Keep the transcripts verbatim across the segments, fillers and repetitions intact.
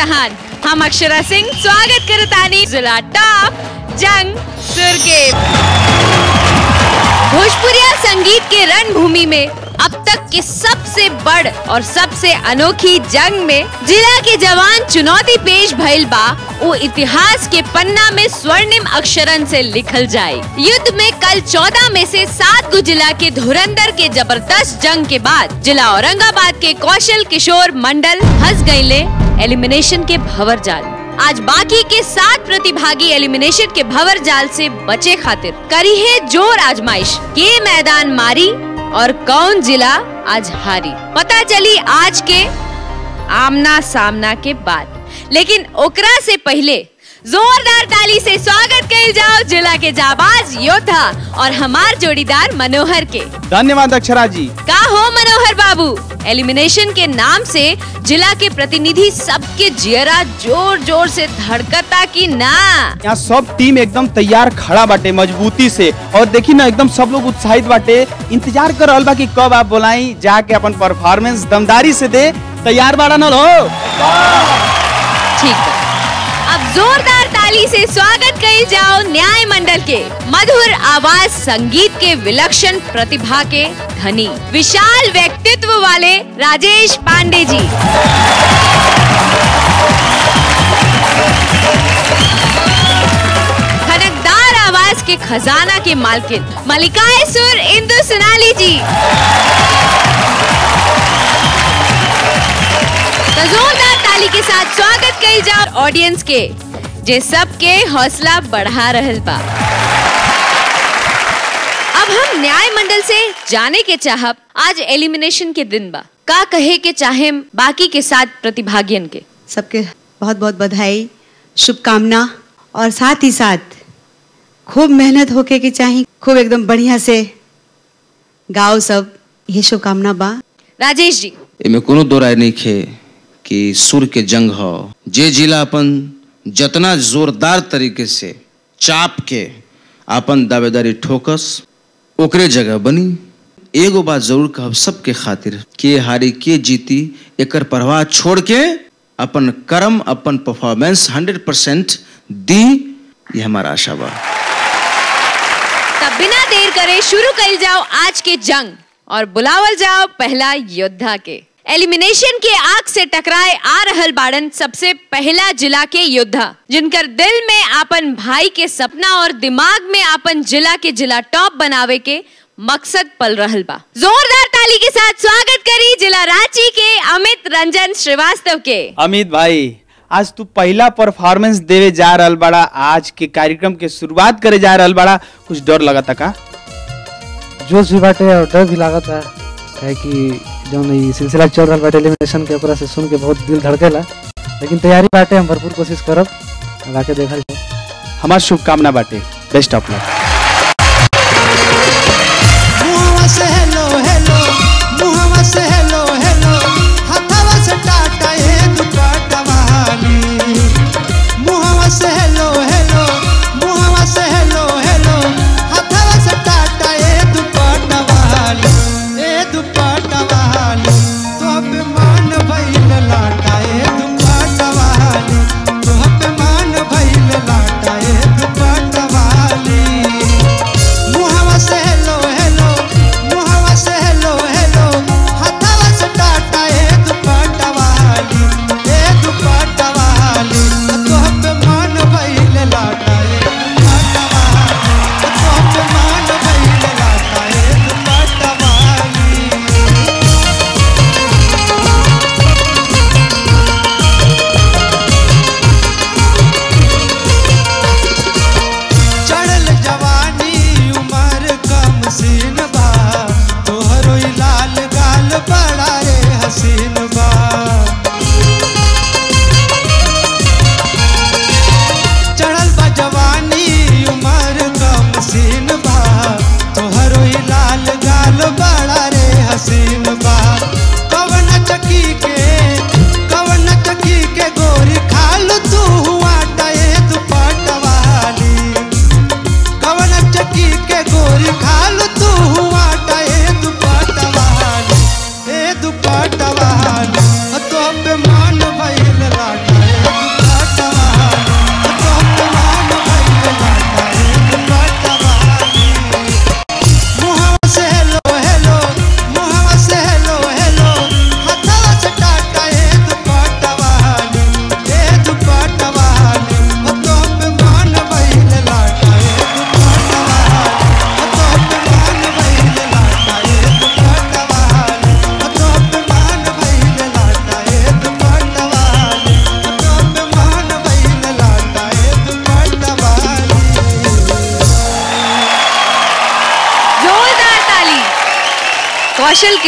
जहान हम अक्षरा सिंह स्वागत करतानी जिला टॉप जंग सुर के भोजपुरिया संगीत के रणभूमि में अब तक के सबसे बड़ और सबसे अनोखी जंग में जिला के जवान चुनौती पेश भइल बा वो इतिहास के पन्ना में स्वर्णिम अक्षरन से लिखल जाए। युद्ध में कल चौदह में से सात गो जिला के धुरंधर के जबरदस्त जंग के बाद जिला औरंगाबाद के कौशल किशोर मंडल फंस गईले एलिमिनेशन के भंवर जाल। आज बाकी के सात प्रतिभागी एलिमिनेशन के भंवर जाल से बचे खातिर करी है जोर आजमाइश के मैदान मारी और कौन जिला आज हारी पता चली आज के आमना सामना के बाद। लेकिन ओकरा से पहले जोरदार ताली से स्वागत कइल जाओ जिला के जाबाज योद्धा और हमार जोड़ीदार मनोहर के। धन्यवाद अक्षरा जी। का हो मनोहर बाबू, एलिमिनेशन के नाम से जिला के प्रतिनिधि सबके जियरा जोर जोर से धड़कता की ना। यहाँ सब टीम एकदम तैयार खड़ा बाटे मजबूती से और देखी ना एकदम सब लोग उत्साहित बाटे, इंतजार कर रहल बा कि कब आप बोलाई जाके अपन परफॉर्मेंस दमदारी से दे। तैयार बाड़ा न हो? ठीक है, अब जोरदार ताली से स्वागत कइल जाओ न्याय मंडल के मधुर आवाज संगीत के विलक्षण प्रतिभा के धनी विशाल व्यक्तित्व वाले राजेश पांडे जी। खनकदार आवाज के खजाना के मालकिन मलिकाए सुर इंदु सोनाली जी। तो जोरदार ताली के साथ स्वागत कइल जाओ ऑडियंस के जे सबके हौसला बढ़ा रहल बा। अब हम न्याय मंडल से जाने के चाहब आज एलिमिनेशन के दिन बा का कहे के चाहे बाकी के साथ प्रतिभागियन के। सबके बहुत बहुत बधाई शुभकामना और साथ ही साथ खूब मेहनत होके के चाहिए, खूब एकदम बढ़िया से गाओ सब, ये शुभकामना बा। राजेश जी इमे कोनो दो राय नहीं खे कि सुर के जंग हो जे जिला अपन जतना जोरदार तरीके से चाप के अपन दावेदारी ठोकस ओकरे जगह बनी। एगो बात जरूर कहब सबके खातिर के हारी के जीती एकर परवाह छोड़ के अपन कर्म अपन परफॉर्मेंस हंड्रेड परसेंट दी, ये हमारा आशा बा। तब बिना देर करे शुरू कइल जाओ आज के जंग और बुलावल जाओ पहला योद्धा के। एलिमिनेशन के आग से टकराए आ रहल बाड़न सबसे पहला जिला के योद्धा जिनकर दिल में आपन भाई के सपना और दिमाग में आपन जिला के जिला टॉप बनावे के मकसद पल रहल बा। जोरदार ताली के साथ स्वागत करी जिला रांची के अमित रंजन श्रीवास्तव के। अमित भाई आज तू पहला परफॉर्मेंस देवे जा रहल बड़ा, आज के कार्यक्रम के शुरुआत करे जा रहल बड़ा, कुछ डर लगता का? जोश भी बाटे और डर भी लागता है कि जो ये सिलसिला चल रहा बाटे एलिमिनेशन के ओकरा से सुन के बहुत दिल धड़केला, लेकिन तैयारी बाटे, हम भरपूर कोशिश करब आके देखल जाए। हमार शुभकामना बाटे, बेस्ट ऑफ लक। मुहावा से हेलो हेलो, मुहावा से हेलो हेलो, हाथवा से टाटा ए दुपट्टा वाली। मुहावा से हेलो हेलो, मुहावा से हेलो हेलो, हाथवा से टाटा ए दुपट्टा वाली, ए दुपट्टा वाली। तो पे मान भइल लाटा ए दुपट्टा वाली, तो पे मान भइल लाटा ए दुपट्टा वाली।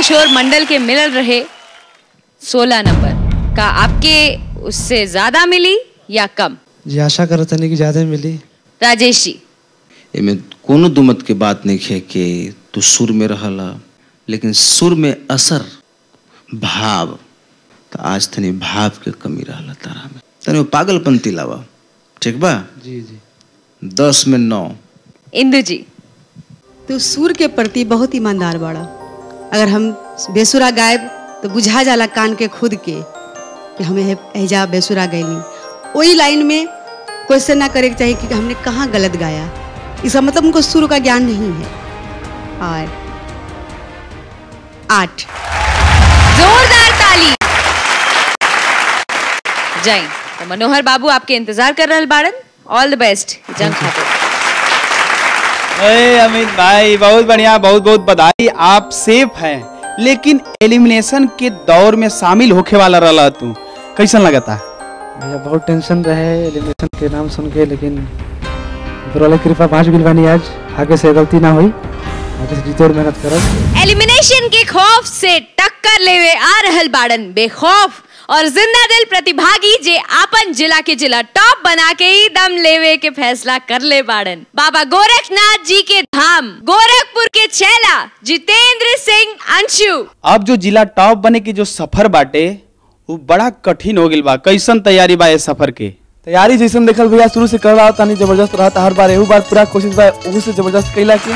किशोर मंडल के मिलल रहे सोलह नंबर का, आपके उससे ज्यादा मिली या कम? जी आशा करत नहीं कि ज्यादा मिली। राजेश जी, एमे कोनो दुमत के बात नहीं है कि तू सुर में रहला, लेकिन सुर में असर भाव, तो आज तनी भाव के कमी रहला तारा में, तनी पागलपंती लावा, ठीक बा? जी जी। दस में नौ। इंदु जी, तो सुर के प्रति बहुत ईमानदार बाड़ा। अगर हम बेसुरा गायब तो बुझा जाला कान के खुद के कि हमें एजा बेसुरा गईली। वही लाइन में क्वेश्चन ना करे के चाहिए कि हमने कहाँ गलत गाया, इसका मतलब उनको सुर का ज्ञान नहीं है। और आठ। जोरदार ताली। जय। तो मनोहर बाबू आपके इंतजार कर रहे बाड़न। ऑल द बेस्ट जंग खातिर। ए अमित भाई बहुत बढ़िया, बहुत बहुत बधाई, आप सेफ हैं। लेकिन एलिमिनेशन के दौर में शामिल होके वाला रहा तू, कैसन लगता? भैया बहुत टेंशन रहे एलिमिनेशन के नाम सुन के, लेकिन ऊपर वाले कृपा पाँच बिल बनी, आज आगे से गलती ना हुई, आगे से जीते और मेहनत करब। एलिमिनेशन के खौफ से टक्कर लेवे आ रहल बाड़न बेखौफ और जिंदा दिल प्रतिभागी जे आपन जिला के जिला टॉप बना के ही दम लेवे के फैसला कर ले बाड़न। बाबा गोरखनाथ जी के धाम गोरखपुर के चेला जितेंद्र सिंह अंशु। अब जो जिला टॉप बने के जो सफर बाटे वो बड़ा कठिन हो गिल बा, कैसन तैयारी बा इस सफर के? तैयारी जैसन देखल भैया शुरू से कर रहा था, नहीं जबरदस्त रहा था हर बार, एहू बार पूरा कोशिश बा ओहू से जबरदस्त कैला के।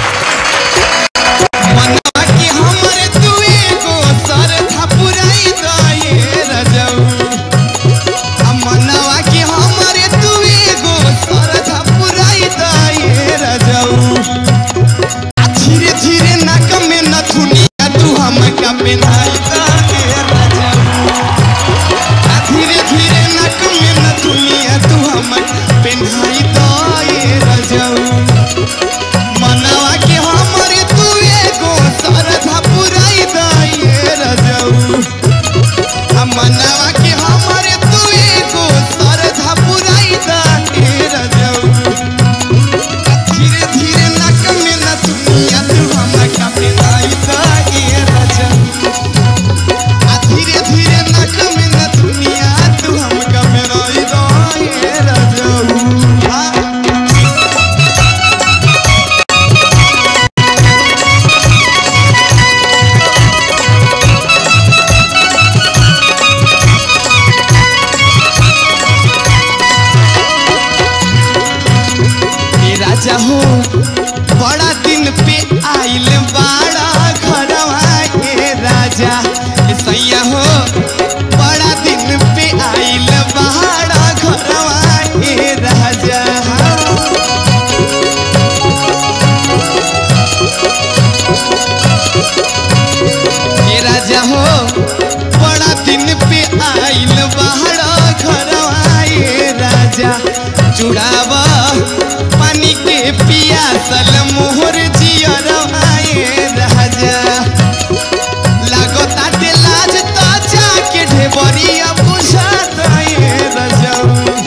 जुड़ावा पानी के पियासल मोहर जियरवाए राजा लागता ते लाज तो जाके ढेबरिया बुझाए राजा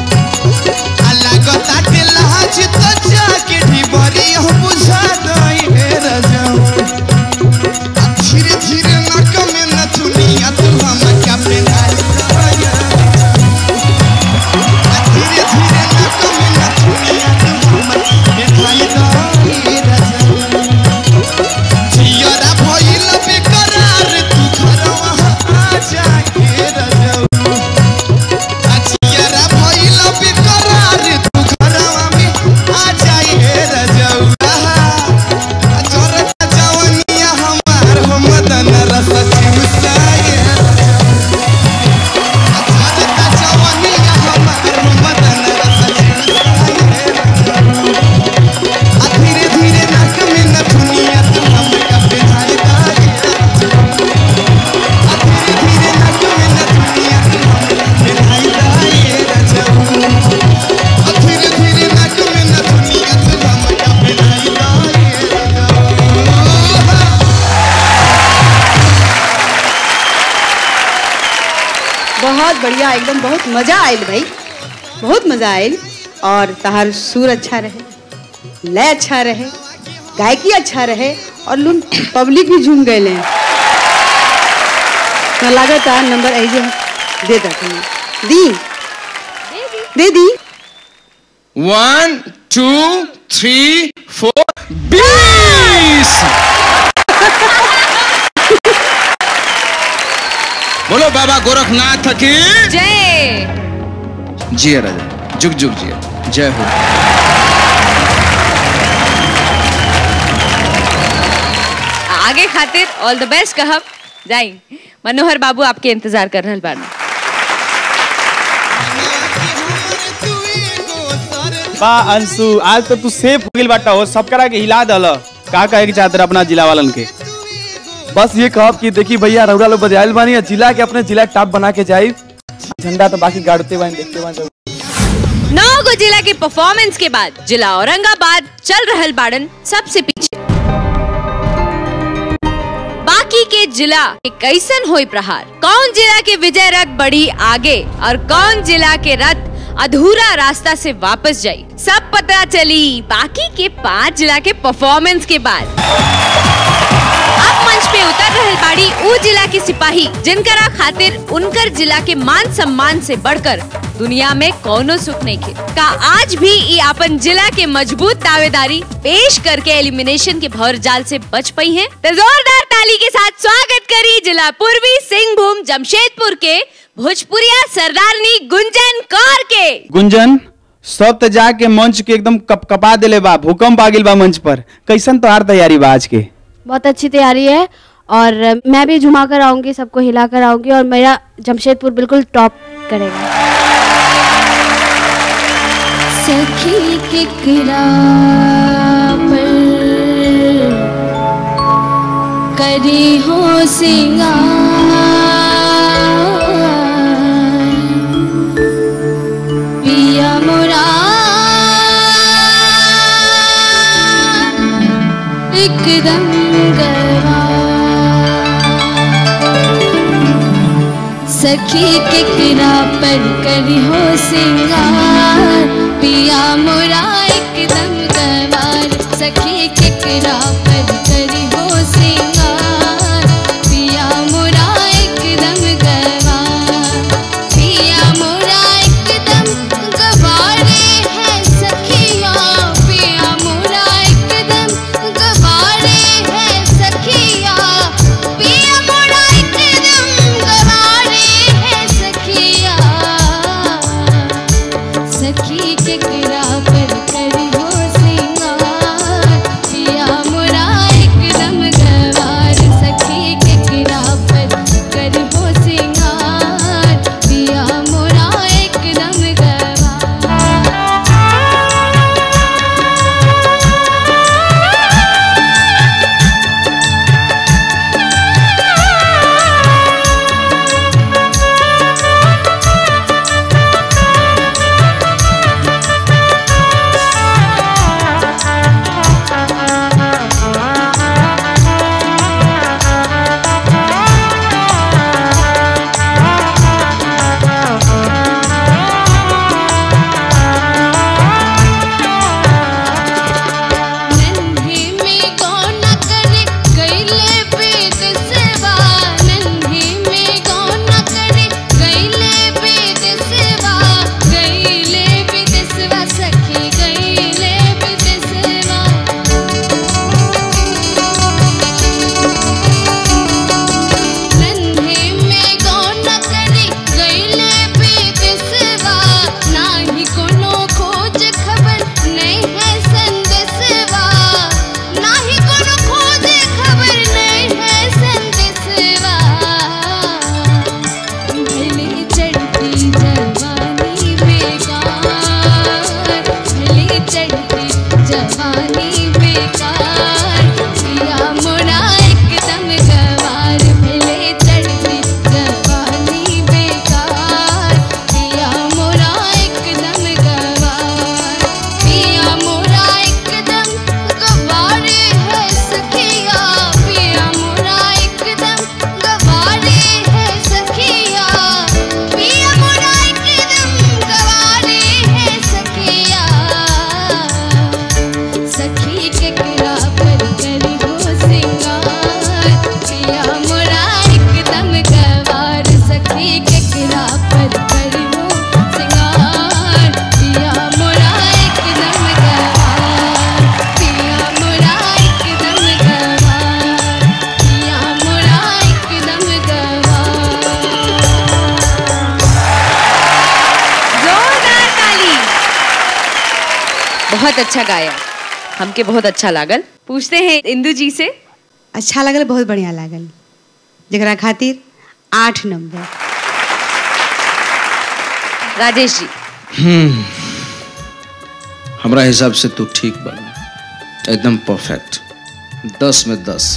लागता ते लाज तो जाके ढेबरिया बुझाए राजा धीरे धीरे नक में न दुनिया तू हम क्या पहनाई धीरे धीरे नक में न दुनिया तू हम पहनाई जियरा भइल बेकरार तू घरवा आ जाके रजऊ जियरा भइल बेकरार तू घरवा में आ जाए रजऊ चोरता जवनिया हमार हो मदन रस चुसाए चोरता जवनिया हमार हो मदन रस चुसाए धीरे धीरे नक में न दुनिया तू हम का पहनाई धीरे धीरे नक में न दुनिया तू हम पहनाई रजऊ धीरे धीरे नक में न दुनिया तू हम का पहनाई बहुत बढ़िया, एकदम बहुत मजा आयल भाई, बहुत मजा आयल। और तहार सुर अच्छा रहे, लय अच्छा रहे, गायकी अच्छा रहे और लोग पब्लिक भी झूम गए। तो लागत है नंबर ऐसे दे दे दी दे दी वन टू थ्री फोर बीस। बोलो बाबा गोरखनाथ की जय। जिया राजा, जुग जुग जिया, जय हो। आगे खातिर ऑल द बेस्ट कहब जाई। मनोहर बाबू आपके इंतजार कर रहल बानी। बा अंशु, आज तो तू सेफ हो गइल बाटा हो, सब करा के हिला दल। का कहे के चाहत अपना जिला वालन के? बस ये कहब कि देखी भैया रउरा लोग बजाइल बानी और जिला के अपने जिला टॉप बना के जाई। झंडा तो बाकी गाड़ते बानी देखते बानी। नौ गो जिला के परफॉर्मेंस के बाद जिला औरंगाबाद चल रहल बाड़न सबसे पीछे। बाकी के जिला के कैसन होई प्रहार, कौन जिला के विजय रथ बढ़ी आगे और कौन जिला के रथ अधूरा रास्ता से वापस जाई, सब पता चली बाकी के पांच जिला के परफॉर्मेंस के बाद। अब मंच पे उतर रहल बाड़ी ऊ जिला के सिपाही जिनकरा खातिर उनकर जिला के मान सम्मान से बढ़कर दुनिया में कौनो सुख नहीं खे। का आज भी ई अपन जिला के मजबूत दावेदारी पेश करके एलिमिनेशन के भौर जाल से बच पाई हैं? तो जोरदार ताली के साथ स्वागत करी जिला पूर्वी सिंहभूम जमशेदपुर के भोजपुरिया सरदारनी गुंजन कौर के। गुंजन, सब तो जाके मंच के एकदम कप कपा देले बा, भूकंप आ गिल बा मंच पर। कैसन तोहार तैयारी बा आज के? बहुत अच्छी तैयारी है और मैं भी झुमा कर आऊंगी, सबको हिला कर आऊंगी और मेरा जमशेदपुर बिल्कुल टॉप करेगा। सखी के किरा पर करी हो सिंगार, पिया मोरा एकदम गवा। सखी के किरा पर करी हो सिंगार, पिया मोरा एकदम गवार। सखी के किरा पर करी हो सिंगार, पिया मोरा एकदम गवार। पिया मोरा एकदम गवारे है सखिया, पिया मोरा एकदम गवारे है सखिया, पिया मोरा एकदम गवारे है सखिया। सखी के किरा बहुत अच्छा गाया, हमके बहुत अच्छा लागल। पूछते हैं इंदु जी से। अच्छा लगल, बहुत बढ़िया लागल, जरा खातिर आठ नंबर। राजेश जी। हम्म हमरा हिसाब से तू ठीक बन, एकदम परफेक्ट, दस में दस।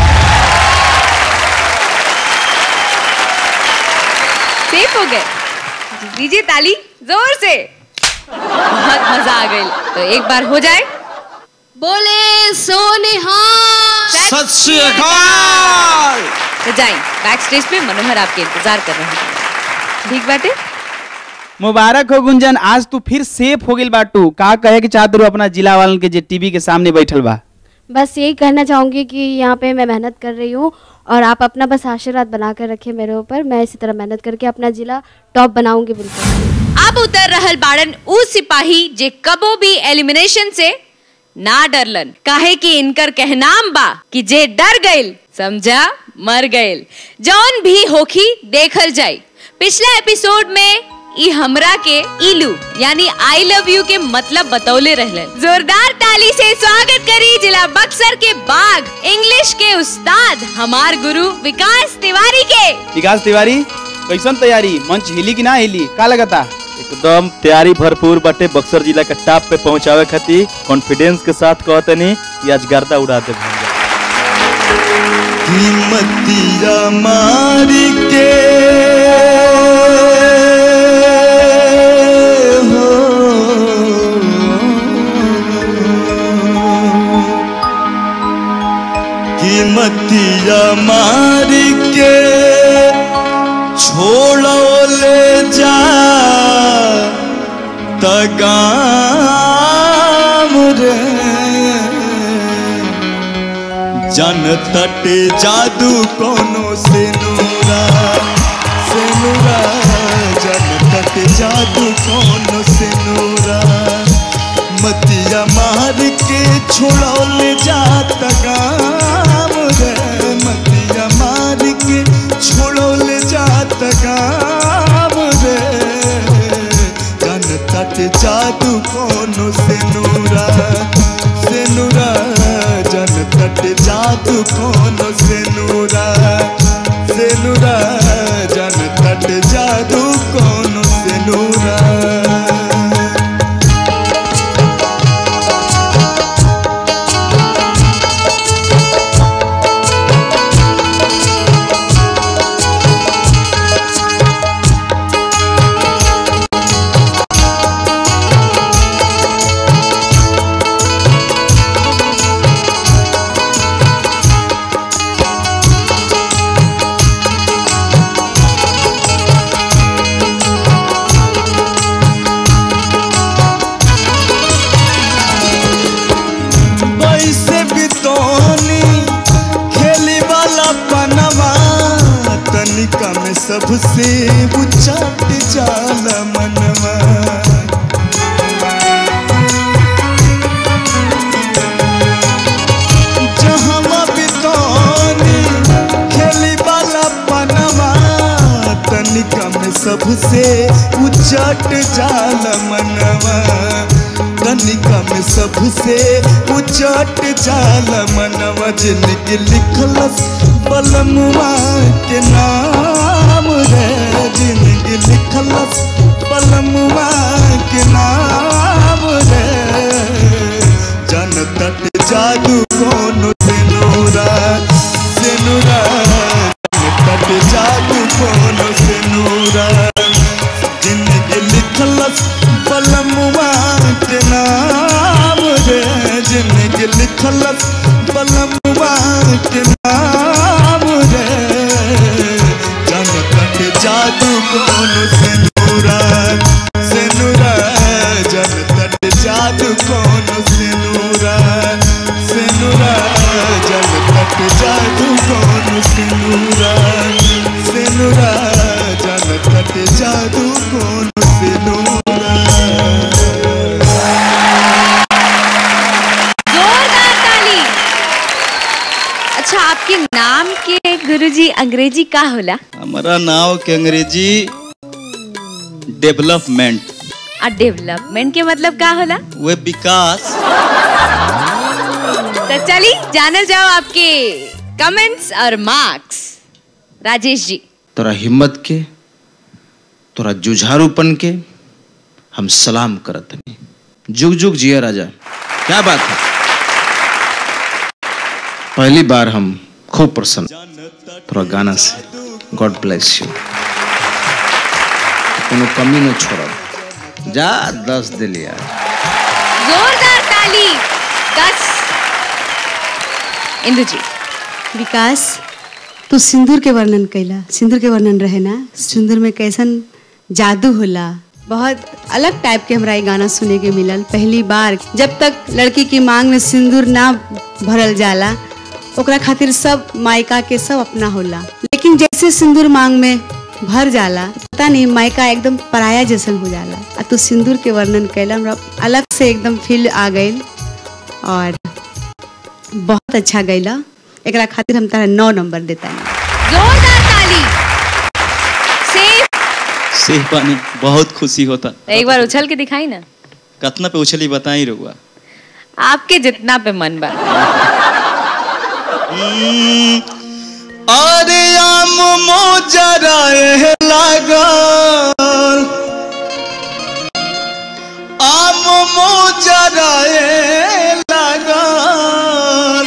सेफ हो गए, दीजिए ताली जोर से, बहुत मजा आ गई। तो एक बार हो जाए, बोले सोनिहाल सत श्री अकाल। तो जाए बैक स्टेज पे, मनोहर आपके इंतजार कर रहे हैं। ठीक बाटे, मुबारक हो गुंजन, आज तू फिर सेफ हो गई बाटू। का कहे कि चाहत रू अपना जिला वालन के जे टीवी के सामने बैठल बा? बस यही कहना चाहूँगी कि यहाँ पे मैं मेहनत कर रही हूँ और आप अपना बस आशीर्वाद बना कर रखिए मेरे ऊपर। मैं इसी तरह मेहनत करके अपना जिला टॉप बनाऊंगी बिल्कुल। अब उतर रहल बाड़न ऊ सिपाही जे कबो भी एलिमिनेशन से ना डरलन, काहे कि इनकर कहनाम बा कि जे डर गइल समझा मर गइल। जौन भी होखी देखल जाई। पिछला एपिसोड में ई हमरा के इलू यानी आई लव यू के मतलब बतौले रहलन। जोरदार ताली से स्वागत करी जिला बक्सर के बाग इंग्लिश के उस्ताद हमार गुरु विकास तिवारी के। विकास तिवारी, कैसन तैयारी? मंच हिली कि ना हिली? का लगता? एकदम तैयारी भरपूर बाटे। बक्सर जिला के टॉप पे पहुंचावे खातिर कॉन्फिडेंस के साथ कहतनी कि आज गर्दा उड़ा दे। हिम्मतिया मारी के हिम्मतिया मारी के छोड़ो ले जा तगाम रे, जन तटे जादू कोनो से नूरा से नूरा, जन तटे जादू कोनो से नूरा। मतिया मार के छोड़ो ले जा तगाम रे, मतिया मार के छोड़ो ले जा तगाम रे, जन तट जादू कोनो से नूरा से नूरा, जन तट जादू कोनो से नूरा से नूरा, जन तट जादू कोनो से नूरा। सबसे बुझात जाला मनवा, जहाँ बितौनी खेली वाला पनवा, तनिका में सबसे उचट जाला मनवा, तनिका में सबसे उचट जाला मनवा। जिंदगी लिखलस बलमुआ के नाम रे, जिंदगी लिखलस बलमुआ के नाम रे, जन तट जादू कोनो से नूरा से नूरा, जन तट जादू कोनो से नूरा। जिंदगी लिखलस बलमुआ के नाम रे, जिंदगी लिखलस बलमुआ के नाम रे, जन तट जादू कोनो से नूरा से नूरा, जन तट जादू कोनो से नूरा से नूरा, जन तट जादू कोनो से नूरा से नूरा, जन तट जादू कोनो से नूरा। जोरदार ताली। अच्छा, आपके नाम के गुरुजी अंग्रेजी का होला? हमारा नाम के अंग्रेजी डेवलपमेंट। और डेवलपमेंट के मतलब का होला? वे विकास। तो चलिए जानल जाओ आपके कमेंट्स और मार्क्स। राजेश जी, तोरा हिम्मत के, तोरा जुझारूपन के हम सलाम करत हनी। जुग जुग जिया राजा, क्या बात है। पहली बार हम खूब प्रसन्न तोरा गाना से। God bless you. कोनो कमी न छोड़। जा दस दे लिया। जोरदार ताली। दस। इंदु जी। विकास, तू सिंदूर के वर्णन कैला। सिंदूर के वर्णन रहे ना, सिंदूर में कैसन जादू होला। बहुत अलग टाइप के हमरा ये गाना सुने के मिलल। पहली बार जब तक लड़की की मांग में सिंदूर ना भरल जाला ओकरा खातिर सब मायका के सब अपना होला, लेकिन जैसे सिंदूर मांग में भर जाला पता नहीं मायका एकदम पराया जैसन हो जाला। आ तू सिंदूर के वर्णन कैला, हमरा अलग से एकदम फील आ गई और बहुत अच्छा गैला। एकरा खातिर हम तारा नौ नंबर देता है। जोरदार ताली। सेफ। सेफ पानी बहुत खुशी होता। एक बार उछल के दिखाई ना। कितना पे उछली बताई रहुआ? आपके जितना पे मन बा। अरे आम मोजराए लागल, आम मोजराए लागल,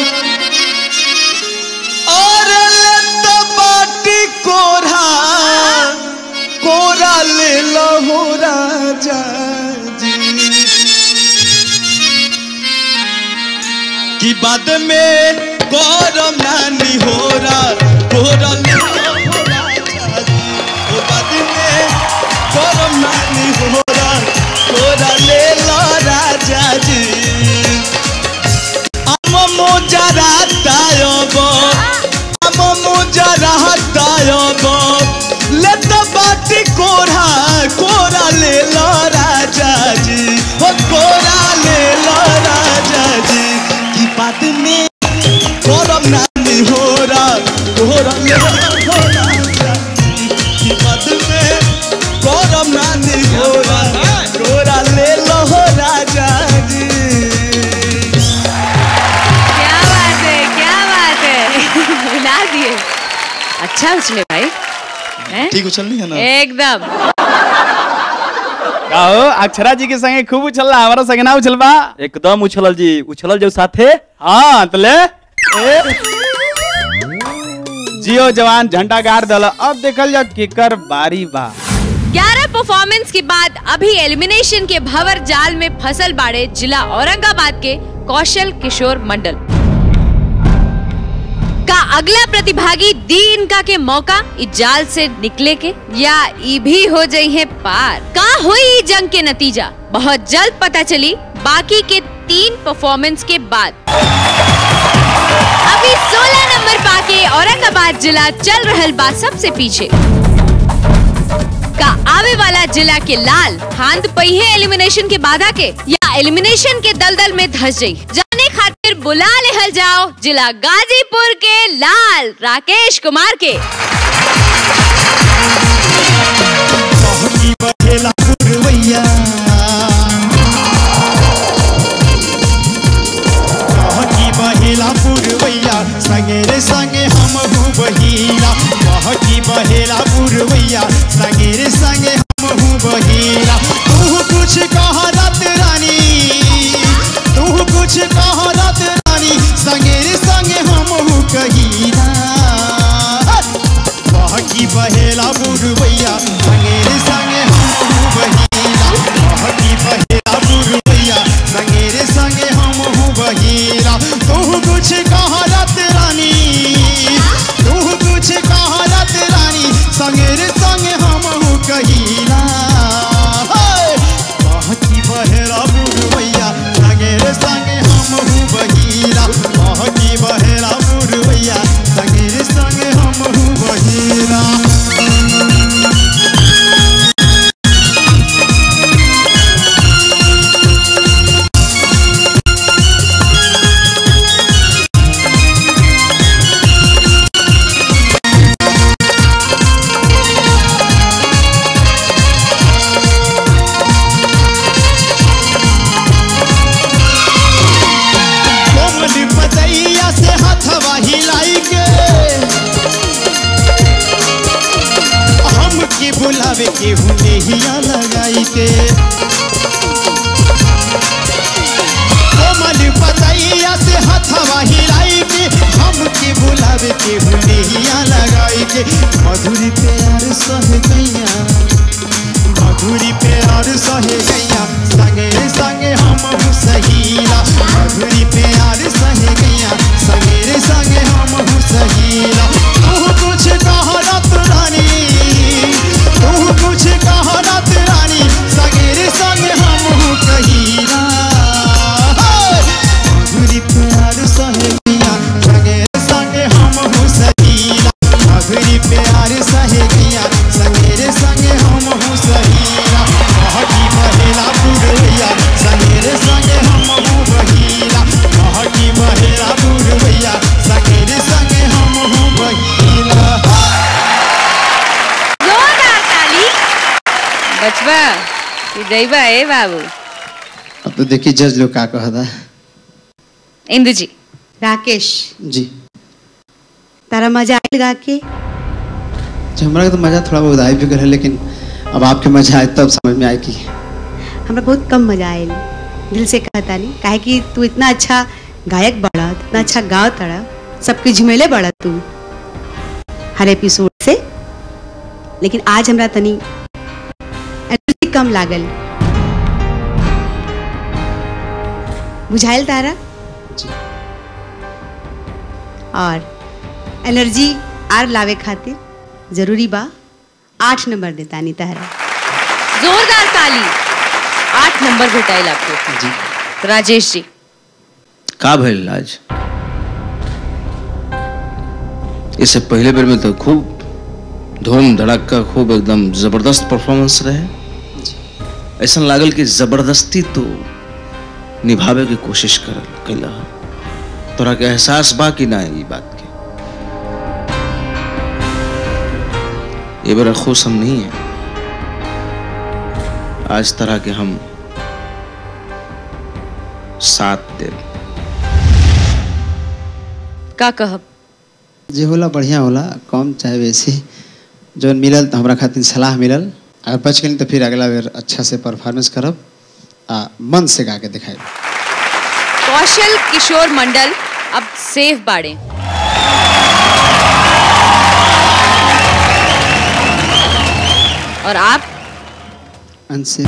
और ले तो बाटी कोरा कोरा ले लो राजा जी, कि बाद में गौरव नानी हो रहा गोरा ले लो राजा जी, वो बाद में गौरव नानी हो रहा गोरा ले लो राजा जी। आम मोजा रहता बो, आम मोजा रहता बो, ले तो बाटी कोरा कोरा ले लो राजा जी, वो कोरा ले लो राजा जी, कि बाद में गौरव नानी हो रहा गोरा ले लो राजा जी, कि बाद में गौरव नानी हो रहा गोरा ले लो राजा जी। क्या बात है, क्या बात है। हिला दिए। अच्छा उछले भाई। ठीक उछलनी है ना? एकदम। काहो अक्षरा जी के संगे खूब उछलला, हमारा संगे ना उछलबा। एकदम उछलल जी, उछलल जो साथे। हाँ तले जियो जवान झंडा गाड़ दल। अब देखल जा केकर बारी बा। ग्यारह परफॉर्मेंस के बाद अभी एलिमिनेशन के भंवर जाल में फसल बाड़े जिला औरंगाबाद के कौशल किशोर मंडल। का अगला प्रतिभागी दी इनका के मौका इस जाल से निकले के, या ई भी हो जाई है पार। का हुई जंग के नतीजा बहुत जल्द पता चली बाकी के तीन परफॉर्मेंस के बाद। अभी सोलह नंबर पाके औरंगाबाद जिला चल रहल बा सबसे पीछे। का आवे वाला जिला के लाल हांद पई है एलिमिनेशन के बाधा के, या एलिमिनेशन के दलदल में धस जाई। जाने खातिर बुला लेहल जाओ जिला गाजीपुर के लाल राकेश कुमार के। बहेला पुरवैया, बहेला पुरवैया संगे रे संगे हम हूँ बहिला, बहकी बहेला पुरवैया संगे रे संगे हम हूँ बहिला। तू कुछ कह रत रानी, तू कुछ कह रत रानी संगे रे संगे हम हूँ कहिला। बहकी बहेला पुरवैया संगे रे संगे हम हूँ बहिला, मधुरी प्यार सह गैया मधुरी प्यार सह गैया संगे संगे हम सहीला मधुरी प्यार सह गैया संगे संगे हम सहीला तू कुछ कह रात रानी तू कुछ कह रात रानी संगे संगे हम कहीला मधुरी प्यार सह गैया संगे संगे हम सहीला मधुरी प्यार सह गैया संगे संगे हम सहीला महकी बहेला बुढ़ैया संगे संगे हम बहीला महकी बहेला बुढ़ैया संगे संगे हम बहीला। जोरदार ताली। बचवा तू जइबा ए बाबू। अब तो देखिए जज लोग का कहता। इंदु जी। राकेश जी तारा मजा आयल गा के? हमारा तो मजा थोड़ा बहुत आई भी है लेकिन अब आपके मजा आए तब समझ में आए कि हमरा बहुत कम मजा आयल दिल से कहता नहीं काहे कि तू इतना अच्छा गायक बड़ा इतना अच्छा गाओ तड़ा सबके झुमेले बड़ा तू हर एपिसोड से लेकिन आज हमरा तनी एनर्जी कम लागल बुझाइल तारा जी। और एनर्जी आर लावे खातिर जरूरी बा आठ नंबर देता नहीं तारा। जोरदार ताली। आठ नंबर भेटाइल आपको जी। राजेश जी का भइल आज? इससे पहले बेर में तो खूब धूम धड़ाका खूब एकदम जबरदस्त परफॉर्मेंस रहे। ऐसा लागल कि जबरदस्ती तो निभावे की कोशिश कर कैला तोरा के एहसास बा कि ना ये बात के? ये बड़ा खुश हम नहीं है आज तरह के हम साथ दे का कहब जे होला बढ़िया होला कम चाहे वैसे जो मिलल तो हमरा खातिर सलाह मिलल अगर बच गई तो फिर अगला बेर अच्छा से परफॉर्मेंस करब आ मन से गा के दिखाई। कौशल किशोर मंडल अब सेफ बाड़े। और आप अनसे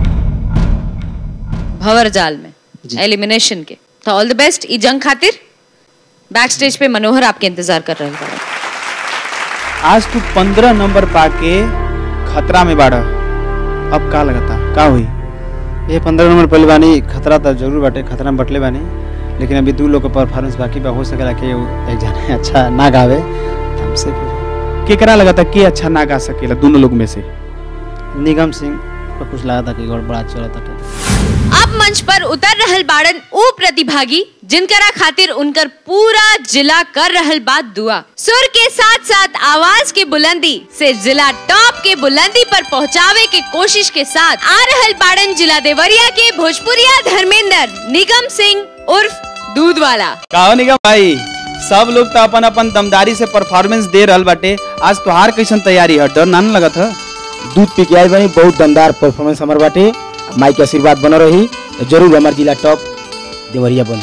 भंवर जाल में एलिमिनेशन के तो ऑल द बेस्ट ई जंग खातिर। बैक स्टेज पे मनोहर आपके इंतजार कर रहे हैं। आज तू पंद्रह नंबर पाके खतरा में बाड़ा अब का लगता का हुई? ये पंद्रह नंबर पहले बानी खतरा तो जरूर बाटे खतरा में बटले बानी लेकिन अभी दो लोग का परफॉर्मेंस बाकी बा हो सकेला कि एक जाने अच्छा ना गावे हमसे के करा लगता के अच्छा ना गा सकेला दोनों लोग में से? निगम सिंह को कुछ लगा था कि गड़बड़ा चला था। अब मंच पर उतर रहल बाड़न ऊ प्रतिभागी जिनकरा खातिर उनकर पूरा जिला कर रहल बात दुआ। सुर के साथ साथ आवाज की बुलंदी से जिला टॉप के बुलंदी पर पहुंचावे के कोशिश के साथ आ रहल बाड़न जिला देवरिया के भोजपुरिया धर्मेंद्र निगम सिंह उर्फ दूध वाला। का निगम भाई सब लोग तो अपन अपन दमदारी से परफॉर्मेंस दे रहल बाटे आज तोहार कैसन तैयारी है? डर ना लगत है? दूध पी के आए बनी बहुत दमदार परफॉर्मेंस हमारे बाटे माई के आशीर्वाद बना रही तो जरूर हमारे जिला टॉप देवरिया बने।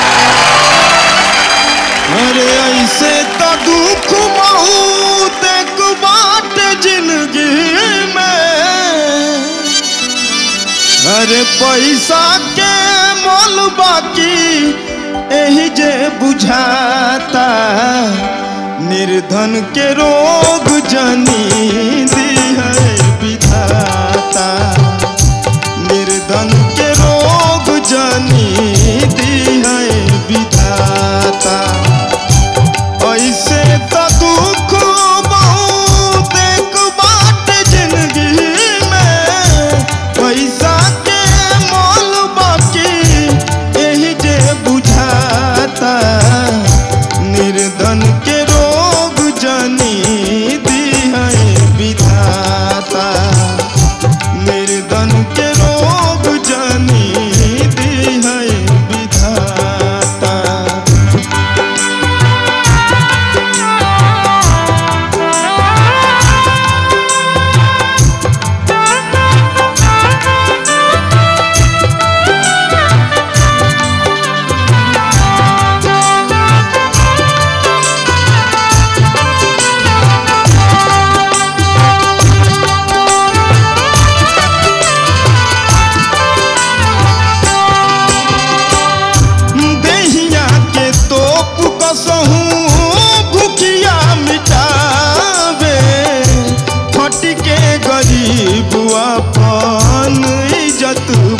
अरे ऐसे तो दुख बहुत एक बात जिंदगी में अरे पैसा के मोल बाकी यही जे बुझाता निर्धन के रोग जनी दी है विधाता निर्धन के रोग जनी दी है विधाता ऐसे तो दुख बहुत एक बात जिंदगी में पैसा के मोल बाकी यही जे बुझाता निर्धन के रोग जनी दी है विधाता।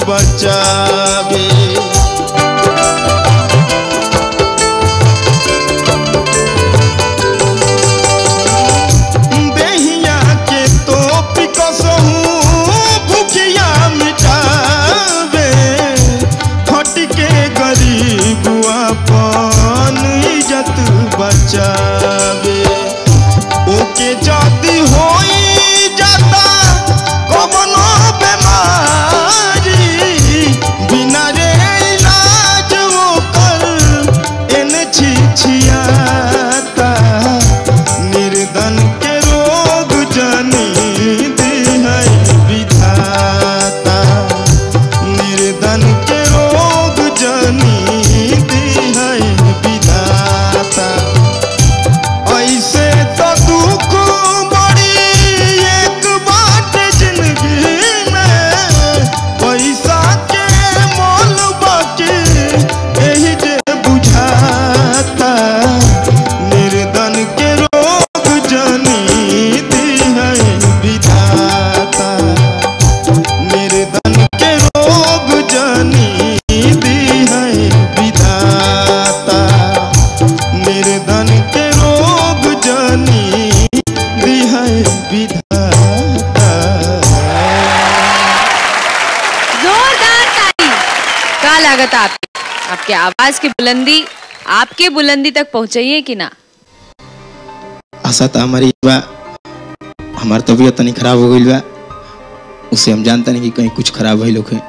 बचावे। देहिया के तोप कसहूं भूखिया मिटावे, खट के गरीब अपन इज्जत बचावे। ओके जाति होई जाता कवनो बेमारी, बिना रे इलाज ओकर एने छिछियाता। निर्धन के रोग जनी दिहै विधाता, निर्धन के रोग जनी दिहै विधाता। ऐसे तो दुख बड़ी एक बात जिंदगी में, पैसा के मोल बाकी यही जे बुझाता। निर्धन के रोग जनी दिहै विधाता, निर्धन के रोग जनी दिहै विधाता, निर्धन के रोग जनी दिहै विधाता। जोरदार ताली। का लागत आप आपके आवाज की बुलंदी आपके बुलंदी तक पहुंचाइए कि ना? आशा तो हमारी बा, हमार तबीयत तनी खराब हो गई बा, उसे हम जानता नहीं कि कहीं कुछ खराब है लोग।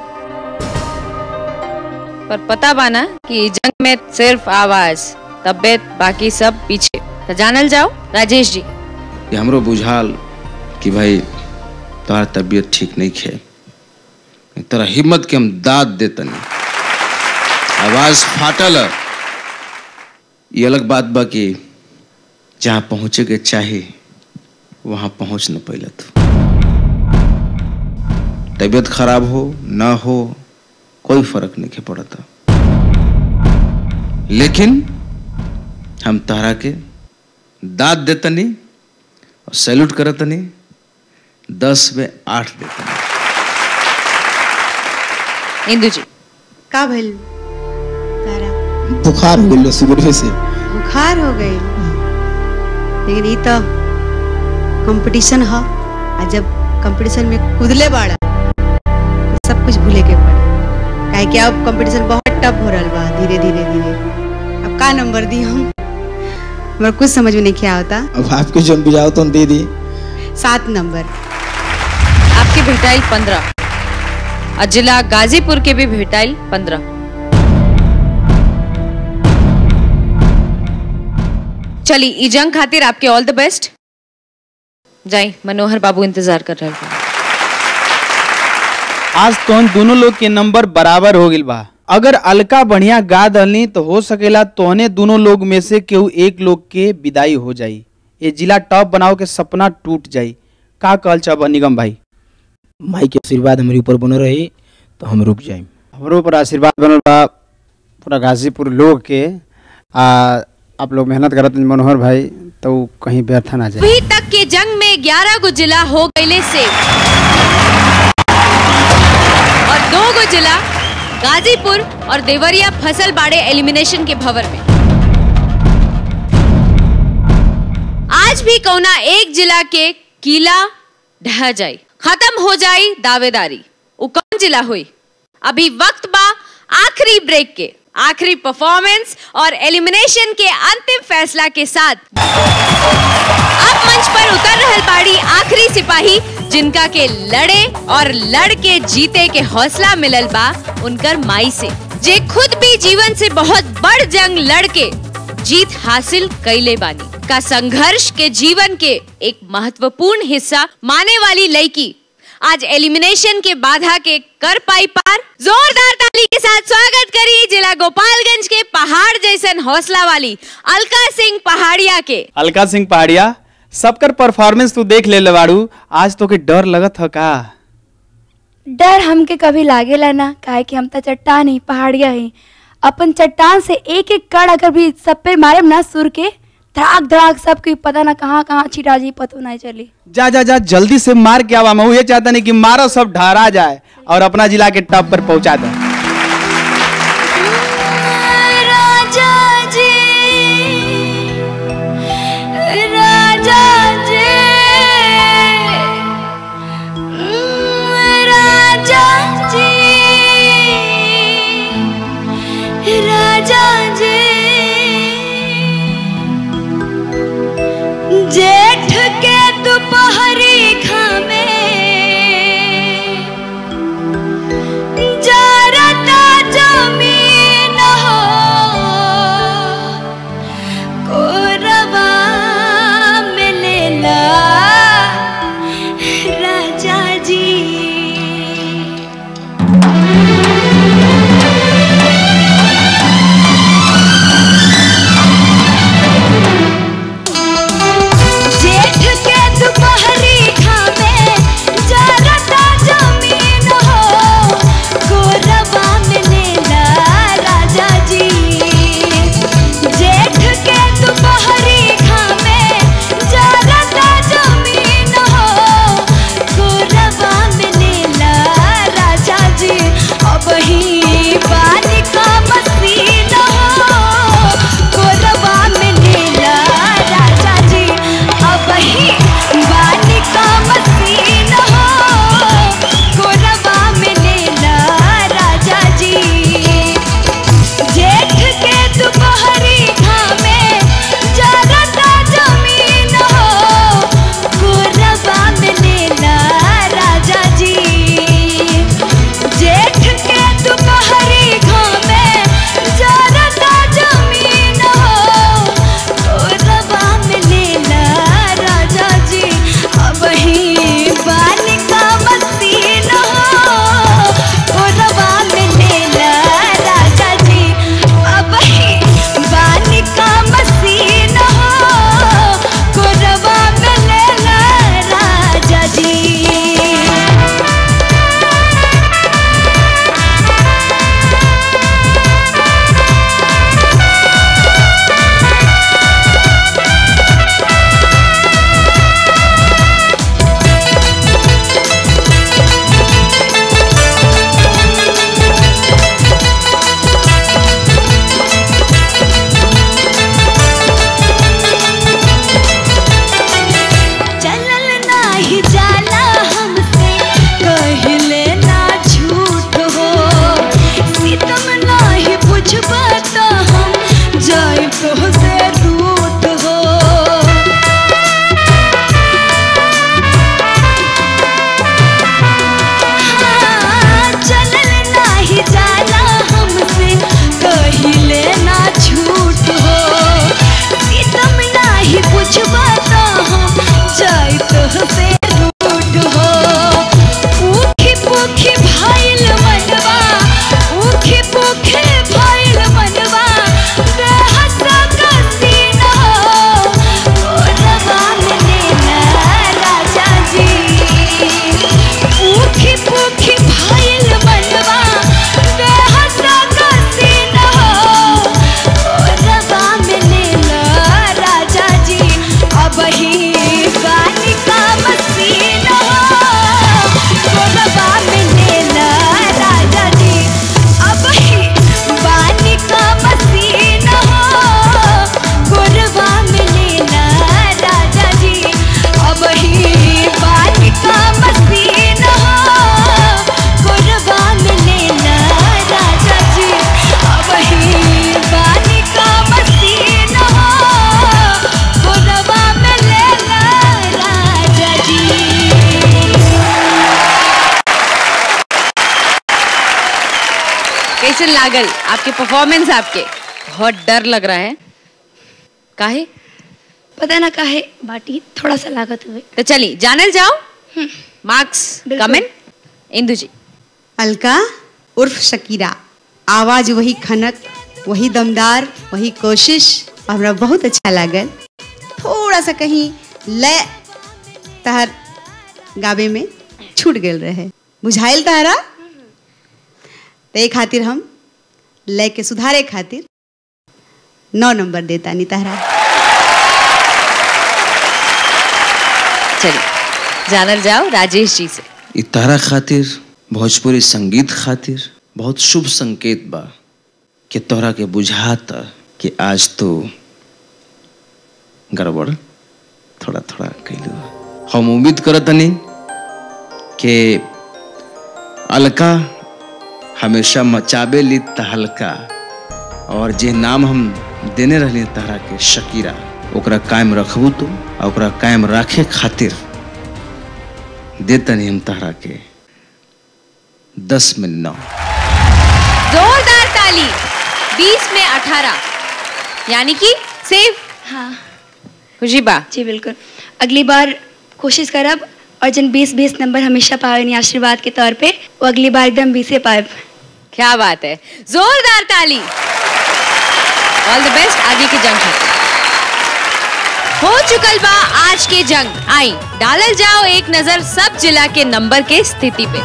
पर पता बाना कि जंग में सिर्फ आवाज, तबियत बाकी सब पीछे। तो जानल जाओ राजेश जी। ये हमरो बुझाल कि भाई तोहर तबीयत ठीक नहीं है, तोरा हिम्मत के हम दाद देतनी। आवाज फाटल, ये अलग बात बा कि जहाँ पहुँचे के चाहे वहाँ पहुँच न पैला। तू तबीयत खराब हो ना हो कोई फर्क नहीं के पड़ता, लेकिन हम तहरा के दाद देतनी और सैल्यूट करतनी, दस में आठ देतनी। इंदु जी का भइल तारा? बुखार हो गई सुबह से। बुखार हो गई, लेकिन ये तो कंपटीशन है, और जब कंपटीशन में कूदले बाड़ा तो सब कुछ भूले के पड़े। काहे कि अब कंपटीशन बहुत टफ हो रहा बा, धीरे धीरे धीरे। अब का नंबर दी हम? मेरे कुछ समझ में नहीं क्या होता। अब आपके जो बुझाओ तो दे दी। सात नंबर आपके भेटाइल पंद्रह और जिला गाजीपुर के भी भेटाइल पंद्रह। चली ई जंग खातिर आपके ऑल द बेस्ट। जाई मनोहर बाबू इंतजार कर रहे हैं। आज तो दोनों लोग के नंबर बराबर हो गइल बा। अगर अलका बढ़िया गा दलनी तो हो सकेला तोहने दोनों लोग में से केहू एक लोग के विदाई हो जाई, ये जिला टॉप बनाओ के सपना टूट जाई। का कहल चाह निगम भाई? माई के आशीर्वाद हमारे ऊपर बनो रही तो हम रुक जाए। हमरो ऊपर आशीर्वाद बनल बा पूरा गाजीपुर लोग के। आ, आप लोग मेहनत करत मनोहर भाई, तो कहीं व्यर्थ ना जाए। अभी तक के जंग में ग्यारह गो जिला हो गए से और दो गो जिला गाजीपुर और देवरिया फसल बाड़े एलिमिनेशन के भंवर में। आज भी कौना एक जिला के कीला ढह जाए, खत्म हो जाए दावेदारी। वो कौन जिला हुई? अभी वक्त बा आखिरी ब्रेक के, आखिरी परफॉर्मेंस और एलिमिनेशन के अंतिम फैसला के साथ अब मंच पर उतर रहल बाड़ी आखिरी सिपाही, जिनका के लड़े और लड़ के जीते के हौसला मिलल बा उनकर माई से, जे खुद भी जीवन से बहुत बड़ जंग लड़ के जीत हासिल कैले बानी। का संघर्ष के जीवन के एक महत्वपूर्ण हिस्सा माने वाली लड़की आज एलिमिनेशन के बाधा के कर पाई पार। जोरदार ताली के साथ स्वागत करी जिला गोपालगंज के पहाड़ जैसन हौसला वाली अलका सिंह पहाड़िया के। अलका सिंह पहाड़िया, सबकर परफॉर्मेंस तू देख ले लवाड़ू, आज तो के डर लगत ह का? डर हमके कभी लागेला ना, काहे कि हम तो चट्टान ही पहाड़िया ही। अपन चट्टान से एक एक कण अगर भी सब पे मारे ना सुर के, धड़ाक धड़ाक सबकी पता ना कहाँ कहाँ छिटा जी पतो नहीं चली। जा जा जा जल्दी से मार के आवा। मैं ये चाहता नहीं कि मारो सब ढहरा जाए और अपना जिला के टॉप पर पहुंचा दे। राजा जी राजा जी राजा जी राजा जी जेठ के दोपहरी खामे जरता जमीन हो कोरबा में लेला राजा जी। जेठ के दोपहरी खामे जरता जमीन हो कोरबा में लेला राजा जी। जेठ के दोपहरी खामे जरता जमीन हो कोरबा में लेला राजा जी। अब ही पानी का मसीन हो कोरबा में लेला राजा जी। अब ही पानी का मसीन हो कोरबा में लेला राजा जी। जेठ के दोपहरी खामे जरता जमीन हो कोरबा में लेला राजा जी। जेठ के दोपहरी खामे जरता जमीन हो कोरबा में लेला राजा जी। अब ही पानी का मसीन हो कोरबा में लेला राजा जी। अब ही पानी का मसीन हो कोरबा में लेला राजा जी। चलल नाही जाला हमसे कहिले ना झूठ हो सीतम नाही बुझबा तो हम जाई तो से रूठ हो। हाँ, चलल नाही जाला हमसे कहिले ना झूठ हो सीतम नाही बुझबा तो हम जाई तो से रूठ हो। ऊखी पूखी भाइल मनवा ऊखी पूखी भाइल मनवा बेहसा का सीन हो कोरबा में लेला राजा जी। ऊखी पूखी भाइल मनवा बेहसा का सीन हो कोरबा में लेला राजा जी। अब ही पानी का मसीन हो कोरबा में लेला राजा जी। अब ही पानी का मसीन हो कोरबा में लेला राजा जी। अब ही पानी का मसीन हो कोरबा में लेला राजा जी। अब ही पानी का मसीन हो कोरबा में लेला राजा जी। कैसे लागल आपके परफॉर्मेंस? आपके बहुत डर लग रहा है, काहे? पता ना काहे बाटी थोड़ा सा लागत हुए। तो चलिए जानल जाओ मार्क्स कमेंट। इंदु जी। अलका उर्फ शकीरा, आवाज वही खनक वही दमदार वही कोशिश और हमरा बहुत अच्छा लागल। थोड़ा सा कहीं लय तहर गावे में छूट गल रहे, बुझाइल तहरा। ते खातिर हम लय के सुधारे खातिर नौ नंबर देता नी तहरा। चलिए जानल जाओ राजेश जी से। इ तारा खातिर भोजपुरी संगीत खातिर बहुत शुभ संकेत बा कि तोहरा के बुझाता कि आज तो गड़बड़ थोड़ा थोड़ा कैलू। हम उम्मीद करतनी कि अलका हमेशा मचाबे ली तहलका और जे नाम हम देने रहली तहरा के शकीरा ओकरा कायम रखबू तो ओकरा कायम रखे खातिर देतनी हम तहरा के दस में नौ। जोरदार ताली। बीस में अठारह यानी कि सेफ। हाँ खुशी बा जी बिल्कुल। अगली बार कोशिश करब और जिन बीस बीस नंबर हमेशा पावे आशीर्वाद के तौर पे वो अगली बार एकदम बीसे पाए। क्या बात है, जोरदार ताली। ऑल द बेस्ट आगे के जंग खातिर। हो चुकल बा आज के जंग। आई डालल जाओ एक नजर सब जिला के नंबर के स्थिति पे।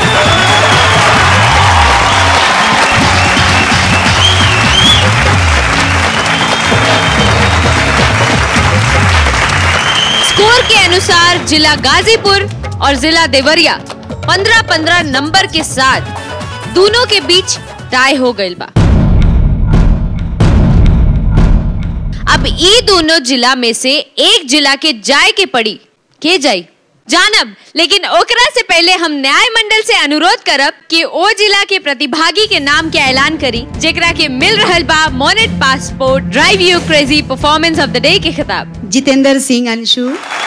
स्कोर के अनुसार जिला गाजीपुर और जिला देवरिया पंद्रह पंद्रह नंबर के साथ दोनों के बीच टाई हो गई बा। अब ई दोनों जिला में से एक जिला के जाए के पड़ी के जाई जानब, लेकिन ओकरा से पहले हम न्याय मंडल से अनुरोध करब कि ओ जिला के प्रतिभागी के नाम के ऐलान करी जेकरा के मिल रहल बा मोनेट passport drive you crazy performance of the day के खिताब। जितेंद्र सिंह अंशु।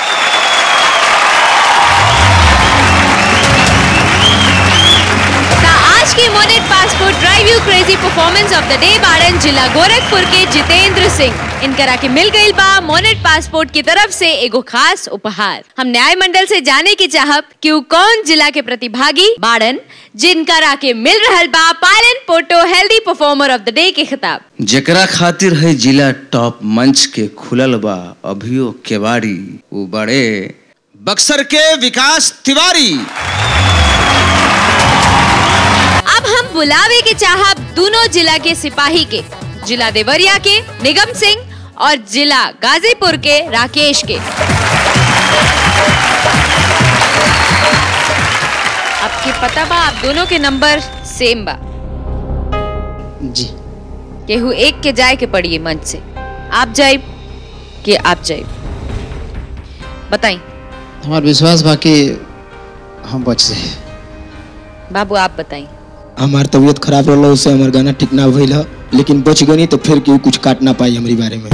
आज के मोनेट passport drive you crazy performance of the day बाड़न जिला गोरखपुर के जितेंद्र सिंह। इनकरा के मिल गई बा मोनेट पासपोर्ट की तरफ से एगो खास उपहार। हम न्याय मंडल से जाने की चाहब कि वो कौन जिला के प्रतिभागी बाड़न जिनकरा के मिल रहल बा पायलन पोटो healthy performer of the day के खिताब। जेकरा खातिर है जिला टॉप मंच के खुलल बा अभियो केवाड़ी वो बड़े बक्सर के विकास तिवारी। अब हम बुलावे के चाहब दोनों जिला के सिपाही के, जिला देवरिया के निगम सिंह और जिला गाजीपुर के राकेश के। आपके पता बा आप दोनों के नंबर सेम बा जी। केहू एक के जाए के पड़िए मंच से। आप जाए कि आप जाए बताई। हमार विश्वास बा कि हम बच जाए। बाबू आप बताई। हमार तबीयत खराब रहला उससे हमार गाना ठीक ना भइल ह, लेकिन बच गनी तो फिर केहू कुछ काट ना पाई हमारी बारे में।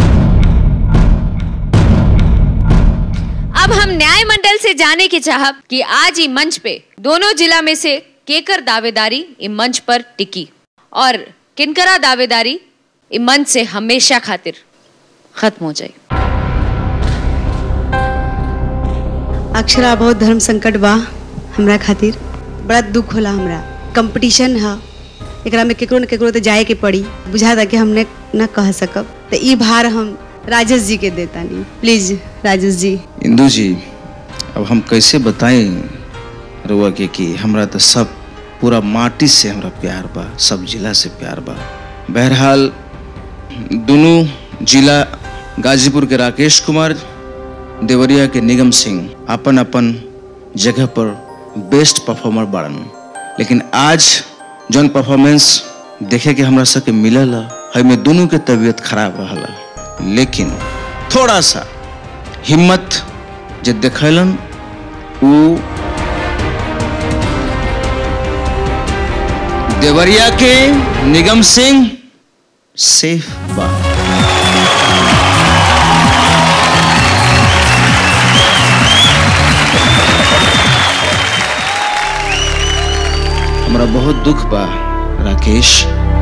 अब हम न्याय मंडल से जाने के चाहब कि आज ही मंच पे दोनों जिला में से केकर दावेदारी इस मंच पर टिकी और किनकरा दावेदारी इस मंच से हमेशा खातिर खत्म हो जाए। अक्षरा बहुत धर्म संकट बा हमरा खातिर, बड़ा दुख होला। हमरा कंपटीशन है, एकरा में केकरो न केकरो तो जाए के पड़ी। बुझा था कि हमने न कह सकब तो ई भार हम राजेश जी के देता नहीं। प्लीज राजेश जी। इंदू जी अब हम कैसे बताएं रुआ के कि हमरा तो सब पूरा माटी से हमरा प्यार बा, सब जिला से प्यार बा। बहरहाल दोनों जिला गाजीपुर के राकेश कुमार, देवरिया के निगम सिंह अपन अपन जगह पर बेस्ट परफॉर्मर बाड़न, लेकिन आज जौन परफॉर्मेंस देखे के हमरा सबके मिलल है में दोनों के तबीयत खराब रहला, लेकिन थोड़ा सा हिम्मत जे देखलन वो देवरिया के निगम सिंह सेफ बा। हमरा बहुत दुख बा राकेश,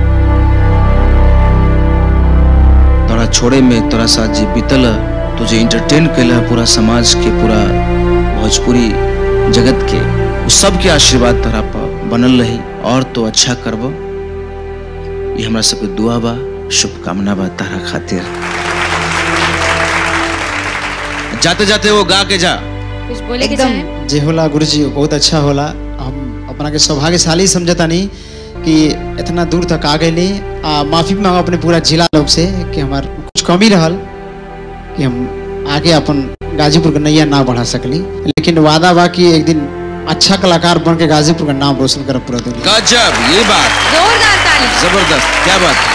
तोरा छोड़े में तोरा साथ जी बीतल, तुझे इंटरटेन कैला पूरा समाज के, पूरा भोजपुरी जगत के, उस सब के आशीर्वाद तोरा पर बनल रही और तो अच्छा करबो। ये हमरा सबके दुआ बा, शुभकामना बा तारा खातिर। जाते जाते वो गा के जा कुछ बोले के चाहे। जे होला गुरुजी बहुत अच्छा होला। हम अपना के सौभाग्यशाली समझता नहीं कि इतना दूर तक आ गए। माफी मांगा अपने पूरा जिला लोग से कि हमार कुछ कमी रहल कि हम आगे अपन गाजीपुर का नैया ना बढ़ा सकली, लेकिन वादा बा कि एक दिन अच्छा कलाकार बन के गाजीपुर का नाम रोशन कर पूरा दुनिया। गजब, ये बात जोरदार ताली। जबरदस्त, क्या बात।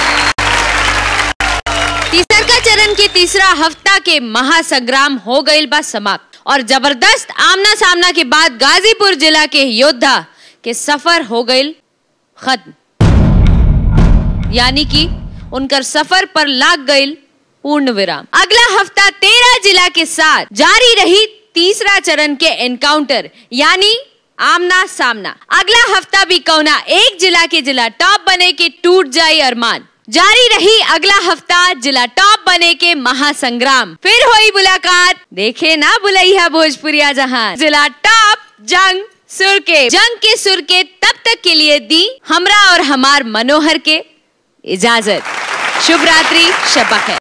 तीसरा चरण के तीसरा हफ्ता के महासंग्राम हो गईल बा समाप्त और जबरदस्त आमना सामना के बाद गाजीपुर जिला के योद्धा के सफर हो गईल खत्म, यानी कि उनकर सफर पर लाग गईल पूर्ण विराम। अगला हफ्ता तेरह जिला के साथ जारी रही तीसरा चरण के एनकाउंटर यानी आमना सामना। अगला हफ्ता भी कौना एक जिला के जिला टॉप बने के टूट जाए अरमान। जारी रही अगला हफ्ता जिला टॉप बने के महासंग्राम। फिर हुई मुलाकात, देखे ना बुलैया भोजपुरिया जहां। जिला टॉप जंग सुर के जंग के सुर के तब तक के लिए दी हमरा और हमार मनोहर के इजाजत। शुभ रात्रि, शब बखैर।